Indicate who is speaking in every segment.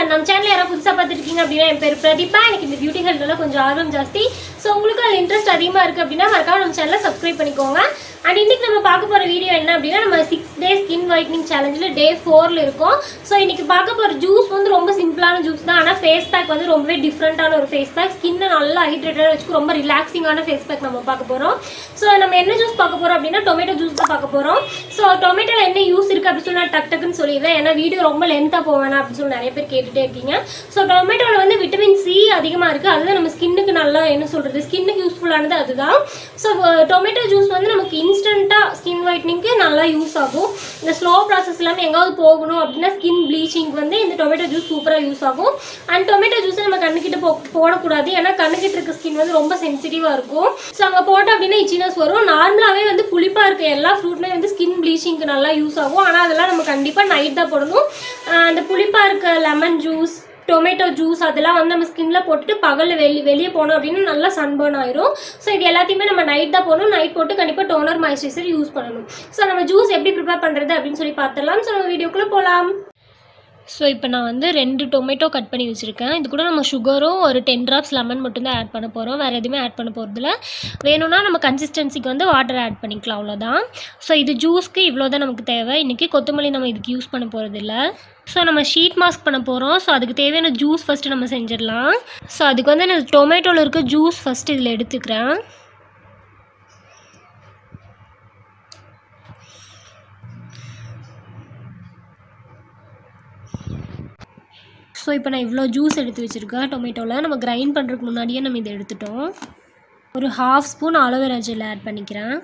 Speaker 1: நம்ம சேனல் யாராவது புதுசாக பார்த்துருக்கீங்க அப்படின்னா என் பேர் பிரதீபா. எனக்கு இந்த பியூட்டி ஹெல்த்ல கொஞ்சம் ஆர்வம் ஜாஸ்தி. ஸோ உங்களுக்கு அது இன்ட்ரெஸ்ட் அதிகமாக இருக்குது அப்படின்னா மறக்காம நம்ம சேனலை சப்ஸ்கிரைப் பண்ணிக்கோங்க. அண்ட் இன்னைக்கு நம்ம பார்க்க போகிற வீடியோ என்ன அப்படின்னா நம்ம 6 days ஸ்கின் ஒயிட்னிங் சேலஞ்சில் டே 4ல் இருக்கோம். ஸோ இன்னைக்கு பார்க்க போகிற ஜூஸ் வந்து ரொம்ப சிம்பிளான ஜூஸ் தான். ஆனால் ஃபேஸ் பேக் வந்து ரொம்பவே டிஃப்ரெண்ட்டான ஒரு ஃபேஸ் பேக். ஸ்கின்னை நல்லா ஹைட்ரேட்டடாக வச்சுக்கு ரொம்ப ரிலாக்ஸிங்கான ஃபேஸ் பேக் நம்ம பார்க்க போகிறோம். ஸோ நம்ம என்ன ஜூஸ் பார்க்க போகிறோம் அப்படின்னா டொமேட்டோ ஜூஸ் தான் பார்க்க போகிறோம். ஸோ டொமேட்டோவில் என்ன யூஸ் இருக்குது அப்படின்னு சொல்லி நான் டக்குன்னு சொல்லிடுவேன். ஏன்னா வீடியோ ரொம்ப லென்த்தாக போவேனா அப்படின்னு சொல்லி நிறைய பேர் கேட்டுகிட்டே இருக்கீங்க. ஸோ டொமேட்டோவில் வந்து விட்டமின் சி அதிகமாக இருக்குது. அதுதான் நம்ம ஸ்கின்னுக்கு நல்லா என்ன சொல்கிறது ஸ்கின்னுக்கு யூஸ்ஃபுல்லானது அதுதான். ஸோ டொமேட்டோ ஜூஸ் வந்து நமக்கு இன்ஸ்டண்ட்டாக ஸ்கின் ஒயிட்னிங்க்கு நல்லா யூஸ் ஆகும். இந்த ஸ்லோ ப்ராசஸ் இல்லாமல் எங்காவது போகணும் அப்படின்னா ஸ்கின் ப்ளீச்சிங் வந்து இந்த டொமேட்டோ ஜூஸ் சூப்பராக யூஸ் ஆகும். அண்ட் டொமேட்டோ ஜூஸை நம்ம கண்ணுக்கிட்ட போடக்கூடாது. ஏன்னா கண்ணுக்கிட்ட இருக்க ஸ்கின் வந்து ரொம்ப சென்சிட்டிவாக இருக்கும். ஸோ அங்கே போட்டோம் அப்படின்னா இச்சினஸ் வரும். நார்மலாகவே வந்து புளிப்பாக இருக்க எல்லா ஃப்ரூட்மே வந்து ஸ்கின் ப்ளீச்சிங்க்கு நல்லா யூஸ் ஆகும். ஆனால் அதெல்லாம் நம்ம கண்டிப்பாக நைட் தான் போடணும். அந்த புளிப்பாக இருக்க லெமன் ஜூஸ் டொமேட்டோ ஜூஸ் அதெல்லாம் வந்து நம்ம ஸ்கின்ல போட்டுட்டு பகலில் வெளியே போனோம் அப்படின்னு நல்லா சன்பர்ன் ஆயிரும். ஸோ இது எல்லாத்தையுமே நம்ம நைட் தான் போடணும். நைட் போட்டு கண்டிப்பாக டோனர் மாய்ஸ்சரைசர் யூஸ் பண்ணணும். ஸோ நம்ம ஜூஸ் எப்படி ப்ரிப்பேர் பண்ணுறது அப்படின்னு சொல்லி பார்த்துடலாம். ஸோ நம்ம வீடியோக்குள்ளே போகலாம். ஸோ இப்போ நான் வந்து 2 டொமேட்டோ கட் பண்ணி வச்சுருக்கேன். இது கூட நம்ம சுகரும் ஒரு 10 drops லெமன் மட்டும்தான் ஆட் பண்ண போகிறோம். வேறு எதுவுமே ஆட் பண்ண போகிறதில்ல. வேணும்னா நம்ம கன்சிஸ்டன்சிக்கு வந்து வாட்டர் ஆட் பண்ணிக்கலாம், அவ்வளோதான். ஸோ இது ஜூஸ்க்கு இவ்வளோ தான் நமக்கு தேவை. இன்றைக்கி கொத்தமல்லி நம்ம இதுக்கு யூஸ் பண்ண போகிறதில்ல. ஸோ நம்ம ஷீட் மாஸ்க் பண்ண போகிறோம். ஸோ அதுக்கு தேவையான ஜூஸ் ஃபஸ்ட்டு நம்ம செஞ்சிடலாம். ஸோ அதுக்கு வந்து நான் டொமேட்டோவில் இருக்க ஜூஸ் ஃபஸ்ட்டு இதில் எடுத்துக்கிறேன். ஸோ இப்போ நான் இவ்வளோ ஜூஸ் எடுத்து வச்சுருக்கேன் டொமேட்டோவில். நம்ம கிரைண்ட் பண்ணுறதுக்கு முன்னாடியே நம்ம இதை எடுத்துட்டோம். ஒரு 1/2 ஸ்பூன் அலோவேரா ஜெல் ஆட் பண்ணிக்கிறேன்.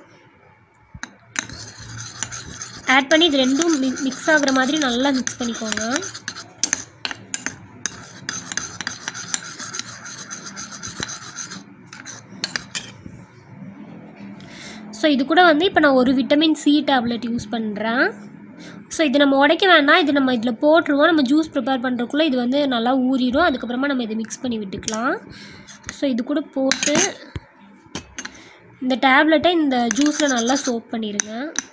Speaker 1: ஆட் பண்ணி இது ரெண்டும் மிக்ஸ் ஆகிற மாதிரி நல்லா மிக்ஸ் பண்ணிக்கோங்க. ஸோ இது கூட வந்து இப்போ நான் ஒரு விட்டமின் சி டேப்லெட் யூஸ் பண்ணுறேன். ஸோ இது நம்ம உடைக்க வேண்டாம். இது நம்ம இதில் போட்டுருவோம். நம்ம ஜூஸ் ப்ரிப்பேர் பண்ணுறதுக்குள்ளே இது வந்து நல்லா ஊறிடும். அதுக்கப்புறமா நம்ம இதை மிக்ஸ் பண்ணி விட்டுக்கலாம். ஸோ இது கூட போட்டு இந்த டேப்லெட்டை இந்த ஜூஸில் நல்லா சோக் பண்ணிடுங்க.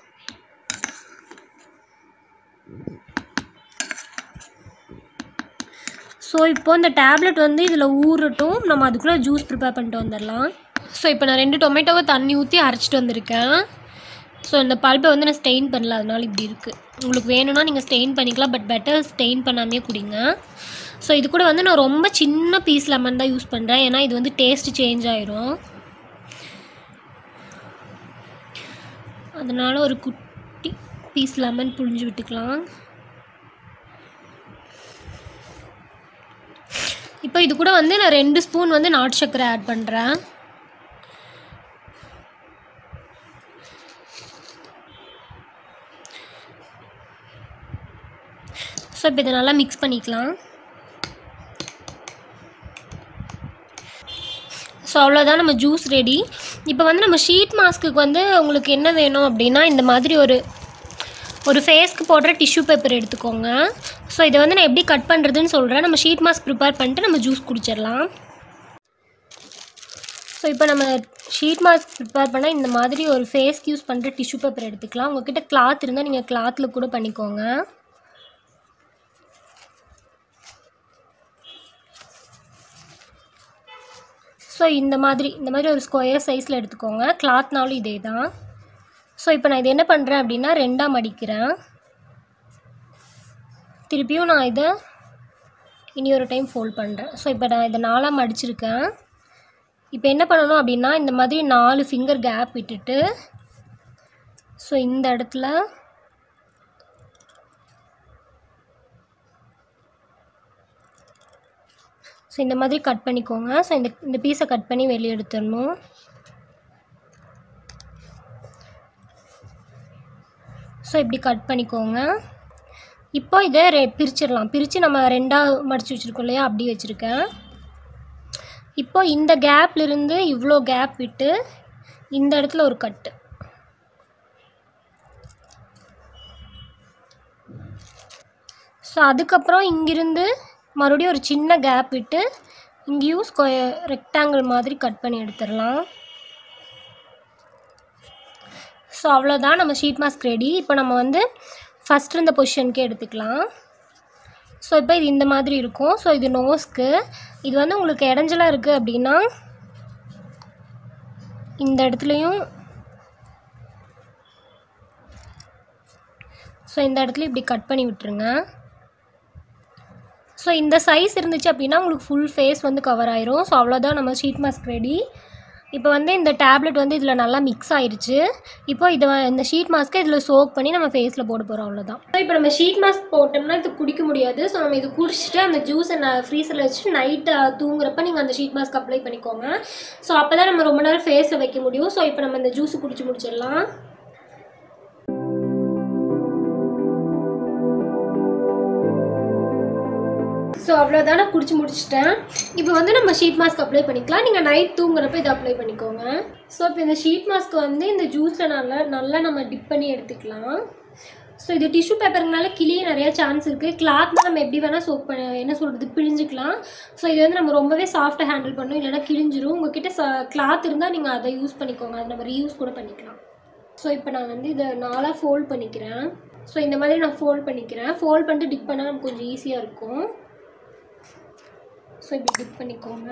Speaker 1: ஸோ இப்போது இந்த டேப்லெட் வந்து இதில் ஊறட்டும். நம்ம அதுக்குள்ளே ஜூஸ் ப்ரிப்பேர் பண்ணிட்டு வந்துடலாம். ஸோ இப்போ நான் 2 டொமேட்டோவை தண்ணி ஊற்றி அரைச்சிட்டு வந்திருக்கேன். ஸோ இந்த பல்ப்பை வந்து நான் ஸ்டெயின் பண்ணல, அதனால இப்படி இருக்குது. உங்களுக்கு வேணும்னா நீங்கள் ஸ்டெயின் பண்ணிக்கலாம். பட் பெட்டர் ஸ்டெயின் பண்ணாமே குடிங்க. ஸோ இது கூட வந்து நான் ரொம்ப சின்ன பீஸ் லெமன் தான் யூஸ் பண்ணுறேன். ஏன்னா இது வந்து டேஸ்ட் சேஞ்ச் ஆயிரும். அதனால் ஒரு குட்டி பீஸ் லெமன் புழிஞ்சு விட்டுக்கலாம். இப்போ இது கூட வந்து நான் 2 ஸ்பூன் வந்து நாட்டு சர்க்கரை ஆட் பண்ணுறேன். ஸோ இப்போ இதை நல்லா மிக்ஸ் பண்ணிக்கலாம். ஸோ அவ்வளோதான், நம்ம ஜூஸ் ரெடி. இப்போ வந்து நம்ம ஷீட் மாஸ்க்குக்கு வந்து உங்களுக்கு என்ன வேணும் அப்படின்னா இந்த மாதிரி ஒரு ஃபேஸ்க்கு போடுற டிஷ்யூ பேப்பர் எடுத்துக்கோங்க. ஸோ இதை வந்து நான் எப்படி கட் பண்ணுறதுன்னு சொல்கிறேன். நம்ம ஷீட் மாஸ்க் ப்ரிப்பேர் பண்ணிட்டு நம்ம ஜூஸ் குடிச்சிடலாம். ஸோ இப்போ நம்ம ஷீட் மாஸ்க் ப்ரிப்பேர் பண்ணால் இந்த மாதிரி ஒரு ஃபேஸ்க்கு யூஸ் பண்ணுற டிஷ்யூ பேப்பர் எடுத்துக்கலாம். உங்கள்கிட்ட கிளாத் இருந்தால் நீங்கள் கிளாத்தில் கூட பண்ணிக்கோங்க. ஸோ இந்த மாதிரி ஒரு ஸ்கொயர் சைஸில் எடுத்துக்கோங்க. கிளாத்னாலும் இதே தான். ஸோ இப்போ நான் இது என்ன பண்ணுறேன் அப்படின்னா 2ஆக மடிக்கிறேன். திருப்பியும் நான் இதை இனி ஒரு டைம் ஃபோல்ட் பண்ணுறேன். ஸோ இப்போ நான் இதை 4ஆக மடிச்சிருக்கேன். இப்போ என்ன பண்ணணும் அப்படின்னா இந்த மாதிரி 4 ஃபிங்கர் கேப் விட்டுட்டு ஸோ இந்த இடத்துல ஸோ இந்த மாதிரி கட் பண்ணிக்கோங்க. ஸோ இந்த பீஸை கட் பண்ணி வெளியே எடுத்துடணும். ஸோ இப்படி கட் பண்ணிக்கோங்க. இப்போ இதை பிரிச்சிடலாம். பிரித்து நம்ம 2ஆக மடித்து வச்சுருக்கோம் இல்லையா, அப்படி வச்சுருக்கேன். இப்போ இந்த கேப்லேருந்து இவ்வளோ கேப் விட்டு இந்த இடத்துல ஒரு கட்டு. ஸோ அதுக்கப்புறம் இங்கிருந்து மறுபடியும் ஒரு சின்ன கேப் விட்டு இங்கேயும் ரெக்டாங்கிள் மாதிரி கட் பண்ணி எடுத்துடலாம். ஸோ அவ்வளோதான், நம்ம ஷீட் மாஸ்க் ரெடி. இப்போ நம்ம வந்து ஃபஸ்ட் இருந்த பொசிஷனுக்கே எடுத்துக்கலாம். ஸோ இப்போ இது இந்த மாதிரி இருக்கும். ஸோ இது நோஸ்க்கு. இது வந்து உங்களுக்கு இடைஞ்சலாக இருக்குது அப்படின்னா இந்த இடத்துலையும் ஸோ இந்த இடத்துல இப்படி கட் பண்ணி விட்டுருங்க. ஸோ இந்த சைஸ் இருந்துச்சு அப்படின்னா உங்களுக்கு ஃபுல் ஃபேஸ் வந்து கவர் ஆயிரும். ஸோ அவ்வளோதான் நம்ம ஷீட் மாஸ்க் ரெடி. இப்போ வந்து இந்த டேப்லெட் வந்து இதில் நல்லா மிக்ஸ் ஆயிடுச்சு. இப்போ இந்த ஷீட் மாஸ்க்கை இதில் சோக் பண்ணி நம்ம ஃபேஸில் போட போகிறோம், அவ்வளோதான். ஸோ இப்போ நம்ம ஷீட் மாஸ்க் போட்டோம்னா இது குடிக்க முடியாது. ஸோ நம்ம இது குடிச்சிட்டு அந்த ஜூஸை ஃப்ரீசரில் வச்சு நைட்டு தூங்குறப்ப நீங்கள் அந்த ஷீட் மாஸ்க் அப்ளை பண்ணிக்கோங்க. ஸோ அப்போ தான் நம்ம ரொம்ப நேரம் ஃபேஸில் வைக்க முடியும். ஸோ இப்போ நம்ம இந்த ஜூஸை குடிச்சு முடிச்சிடலாம். ஸோ அவ்வளோதான், நான் குடிச்சு முடிச்சிட்டேன். இப்போ வந்து நம்ம ஷீட் மாஸ்க் அப்ளை பண்ணிக்கலாம். நீங்கள் நைட் தூங்குறப்ப இதை அப்ளை பண்ணிக்கோங்க. ஸோ இப்போ இந்த ஷீட் மாஸ்க் வந்து இந்த ஜூஸில் நல்லா நம்ம டிப் பண்ணி எடுத்துக்கலாம். ஸோ இது டிஷ்யூ பேப்பருங்கனால கிளியே நிறையா சான்ஸ் இருக்குது. கிளாத்னால் நம்ம எப்படி வேணால் சோப் பண்ண பிழிஞ்சிக்கலாம். ஸோ இது வந்து நம்ம ரொம்பவே சாஃப்டாக ஹேண்டில் பண்ணணும், இல்லைனா கிழிஞ்சிரும். உங்கள்கிட்ட கிளாத் இருந்தால் நீங்கள் அதை யூஸ் பண்ணிக்கோங்க, அதை நம்ம ரீயூஸ் கூட பண்ணிக்கலாம். ஸோ இப்போ நான் வந்து இதை 4ஆக ஃபோல்ட் பண்ணிக்கிறேன். ஸோ இந்த மாதிரி நான் ஃபோல்ட் பண்ணிக்கிறேன். ஃபோல்ட் பண்ணிட்டு டிப் பண்ணால் நமக்கு கொஞ்சம் ஈஸியாக இருக்கும். ஸோ இப்படி டிப் பண்ணிக்கோங்க.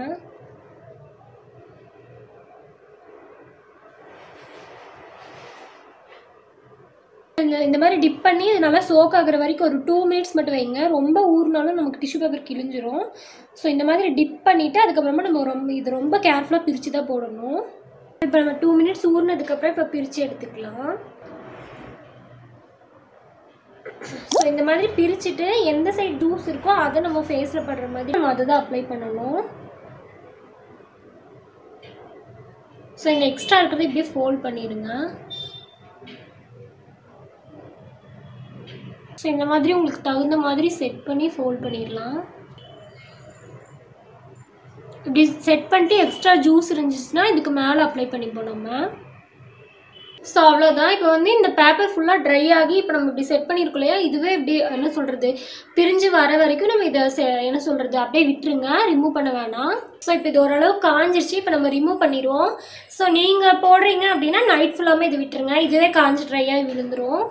Speaker 1: இந்த மாதிரி டிப் பண்ணி இது நல்லா சோக் ஆகிற வரைக்கும் ஒரு 2 மினிட்ஸ் மட்டும் வைங்க. ரொம்ப ஊறினாலும் நமக்கு டிஷ்யூ பேப்பர் கிழிஞ்சிரும். ஸோ இந்த மாதிரி டிப் பண்ணிவிட்டு அதுக்கப்புறமா நம்ம இது ரொம்ப கேர்ஃபுல்லாக பிரித்து தான் போடணும். இப்போ நம்ம 2 மினிட்ஸ் ஊறினதுக்கப்புறம் இப்போ பிரித்து எடுத்துக்கலாம். ஸோ இந்த மாதிரி பிரிச்சுட்டு எந்த சைடு ஜூஸ் இருக்கோ அதை நம்ம ஃபேஸில் படுற மாதிரி நம்ம அதை தான் அப்ளை பண்ணணும். ஸோ இந்த எக்ஸ்ட்ரா இருக்கிறது இப்படியே ஃபோல்ட் பண்ணிடுங்க. ஸோ இந்த மாதிரி உங்களுக்கு தகுந்த மாதிரி செட் பண்ணி ஃபோல்ட் பண்ணிடலாம். இப்படி செட் பண்ணிட்டு எக்ஸ்ட்ரா ஜூஸ் இருந்துச்சுன்னா இதுக்கு மேலே அப்ளை பண்ணிப்போம் நம்ம. ஸோ அவ்வளோதான். இப்போ வந்து இந்த பேப்பர் ஃபுல்லாக ட்ரை ஆகி இப்போ நம்ம இப்படி செட் பண்ணியிருக்கோம் இல்லையா, இதுவே இப்படி என்ன சொல்கிறது பிரிஞ்சு வர வரைக்கும் நம்ம இதை என்ன சொல்கிறது அப்படியே விட்டுருங்க, ரிமூவ் பண்ண வேணாம். ஸோ இப்போ இது ஓரளவு காஞ்சிருச்சு. இப்போ நம்ம ரிமூவ் பண்ணிடுவோம். ஸோ நீங்கள் போடுறீங்க அப்படின்னா நைட் ஃபுல்லாமே இது விட்டுருங்க, இதுவே காஞ்சி ட்ரையாக விழுந்துடும்.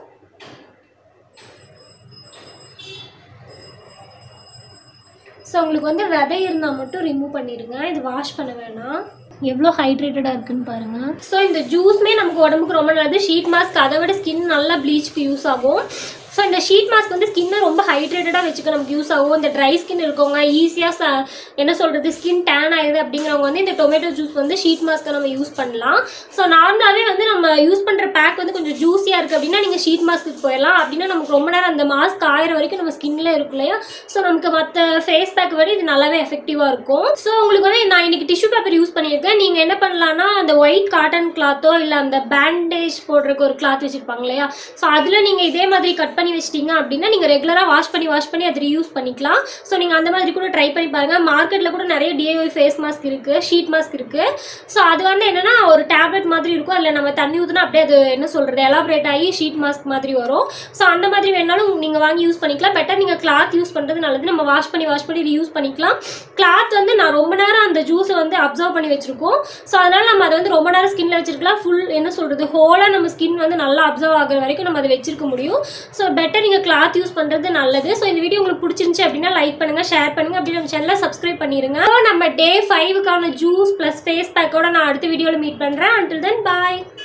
Speaker 1: ஸோ உங்களுக்கு வந்து விதை இருந்தால் மட்டும் ரிமூவ் பண்ணிடுங்க, இது வாஷ் பண்ண வேணாம். எவ்வளோ ஹைட்ரேட்டடாக இருக்குன்னு பாருங்கள். ஸோ இந்த ஜூஸ்மே நமக்கு உடம்புக்கு ரொம்ப நல்லது. ஷீட் மாஸ்க் அதை விட ஸ்கின் நல்லா ப்ளீச்சுக்கு யூஸ் ஆகும். ஸோ இந்த ஷீட் மாஸ்க் வந்து ஸ்கின்னை ரொம்ப ஹைட்ரேட்டடாக வச்சுக்க நமக்கு யூஸ் ஆகும். இந்த ட்ரை ஸ்கின் இருக்கவங்க ஈஸியாக என்ன சொல்கிறது ஸ்கின் டேன் ஆகுது அப்படிங்கிறவங்க வந்து இந்த டொமேட்டோ ஜூஸ் வந்து ஷீட் மாஸ்க்கை நம்ம யூஸ் பண்ணலாம். ஸோ நார்மலாகவே வந்து நம்ம யூஸ் பண்ணுற பேக் வந்து கொஞ்சம் ஜூஸியாக இருக்குது அப்படின்னா நீங்கள் ஷீட் மாஸ்க்கு போயிடலாம். அப்படின்னா நமக்கு ரொம்ப நேரம் அந்த மாஸ்க் ஆயிரம் வரைக்கும் நம்ம ஸ்கின்ல இருக்கும் இல்லையா, ஸோ நமக்கு மற்ற ஃபேஸ் பேக் விட இது நல்லாவே எஃபெக்டிவாக இருக்கும். ஸோ உங்களுக்கு வந்து நான் இன்னைக்கு டிஷ்யூ பேப்பர் யூஸ் பண்ணியிருக்கேன். நீங்கள் என்ன பண்ணலான்னா அந்த ஒயிட் காட்டன் கிளாத்தோ இல்லை அந்த பேண்டேஜ் போடுறதுக்கு ஒரு கிளாத் வச்சுருப்பாங்க இல்லையா, ஸோ அதில் நீங்கள் இதே மாதிரி கட் பண்ணி வச்சிட்டீங்க அப்படின்னா நீங்கள் ரெகுலராக வாஷ் பண்ணி அதை யூஸ் பண்ணிக்கலாம். ஸோ நீங்கள் அந்த மாதிரி கூட ட்ரை பண்ணி பாருங்கள். மார்க்கெட்டில் கூட நிறைய DIY ஃபேஸ் மாஸ்க் இருக்குது, ஷீட் மாஸ்க் இருக்குது. ஸோ அது வந்து என்னென்னா ஒரு டேப்லெட் மாதிரி இருக்கும், அதில் நம்ம தண்ணி ஊற்றினா அப்படியே அது என்ன சொல்கிறது எலாபரேட் ஆகி ஷீட் மாஸ்க் மாதிரி வரும். ஸோ அந்த மாதிரி வேணாலும் நீங்கள் வாங்கி யூஸ் பண்ணிக்கலாம். பெட்டர் நீங்கள் கிளாத் யூஸ் பண்ணுறது நல்லது. நம்ம வாஷ் பண்ணி யூஸ் பண்ணிக்கலாம். கிளாத் வந்து நான் ரொம்ப நேரம் அந்த ஜூஸை வந்து அப்சர்வ் பண்ணி வச்சுருக்கோம். ஸோ அதனால் நம்ம அதை வந்து ரொம்ப நேரம் ஸ்கின்ல வச்சிருக்கலாம். ஃபுல் என்ன சொல்கிறது ஹோலாக நம்ம ஸ்கின் வந்து நல்லா அப்சர்வ் ஆகிற வரைக்கும் நம்ம அதை வச்சிருக்க முடியும். ஸோ பெட்டர் நீங்கள் கிளாத் யூஸ் பண்ணுறது நல்லது. ஸோ இந்த வீடியோ உங்களுக்கு பிடிச்சிருந்துச்சு அப்படின்னா லைக் பண்ணுங்கள், ஷேர் பண்ணுங்கள், அப்படி நம்ம சேனலை சப்ஸ்கிரைப் பண்ணிடுங்க. ஸோ நம்ம Day 5க்கான ஜூஸ் ப்ளஸ் ஃபேஸ் பேக்கோட நான் அடுத்த வீடியோவில் மீட் பண்ணுறேன். Until then, bye.